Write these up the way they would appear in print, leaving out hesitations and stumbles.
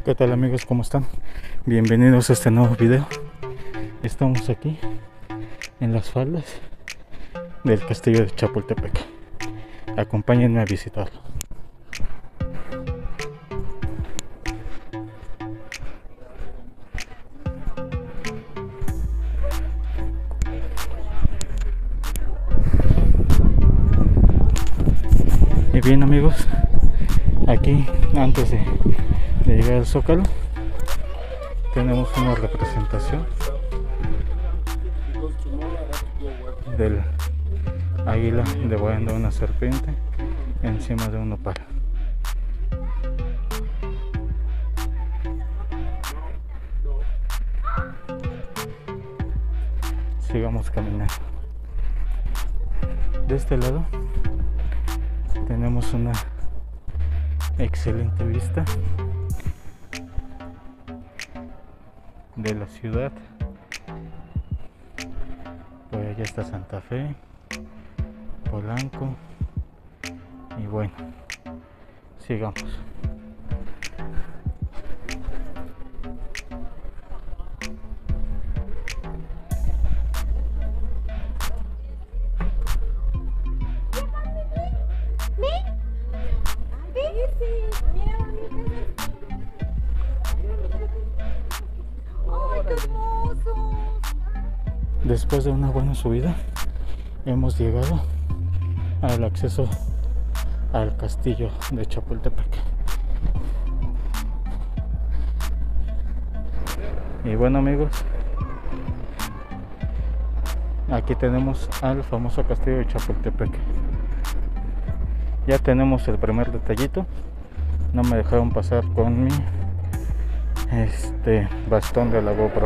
¿Qué tal amigos? ¿Cómo están? Bienvenidos a este nuevo video. Estamos aquí en las faldas del castillo de Chapultepec. Acompáñenme a visitarlo. Y bien amigos, aquí antes de llegar al Zócalo tenemos una representación del águila devorando una serpiente encima de un nopal. Sigamos caminando. De este lado tenemos una excelente vista de la ciudad. Por allá está Santa Fe, Polanco y bueno, sigamos. Después de una buena subida hemos llegado al acceso al castillo de Chapultepec. Y bueno amigos, aquí tenemos al famoso castillo de Chapultepec. Ya tenemos el primer detallito. No me dejaron pasar con mi bastón de la GoPro.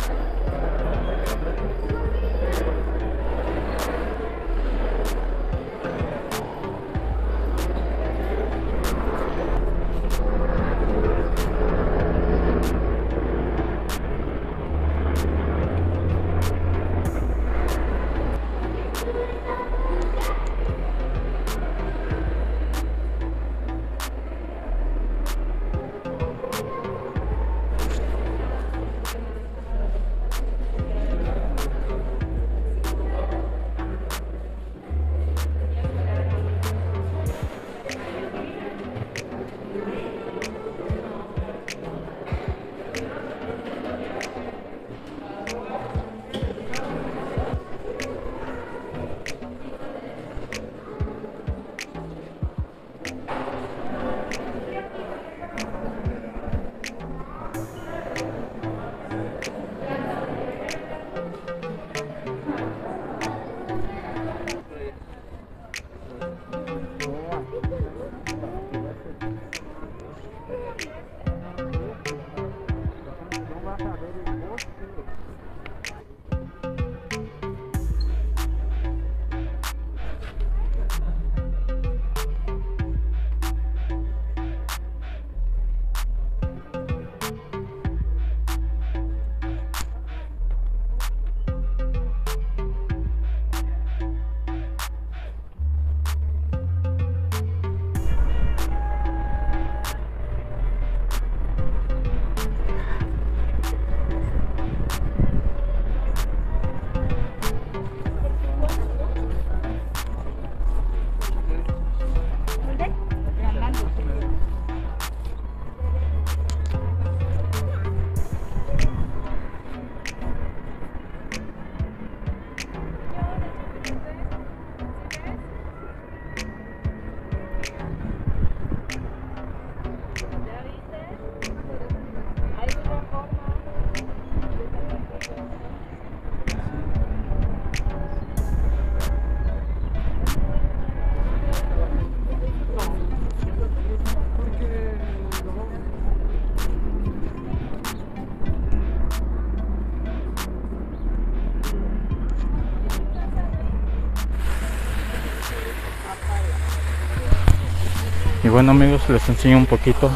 Y bueno amigos, les enseño un poquito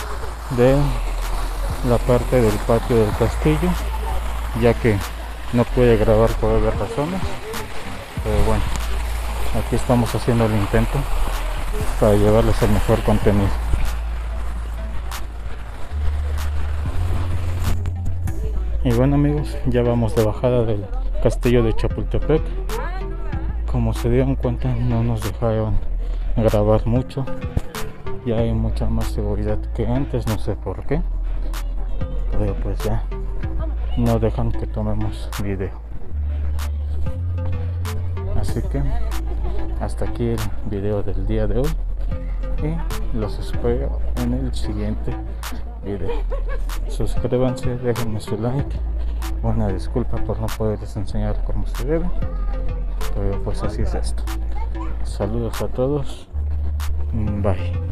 de la parte del patio del castillo, ya que no pude grabar por varias razones, pero bueno, aquí estamos haciendo el intento para llevarles el mejor contenido. Y bueno amigos, ya vamos de bajada del castillo de Chapultepec. Como se dieron cuenta, no nos dejaron grabar mucho. Ya hay mucha más seguridad que antes, no sé por qué, pero pues ya no dejan que tomemos video. Así que hasta aquí el video del día de hoy y los espero en el siguiente video. Suscríbanse, déjenme su like. Una disculpa por no poderles enseñar cómo se debe, pero pues así es esto. Saludos a todos, bye.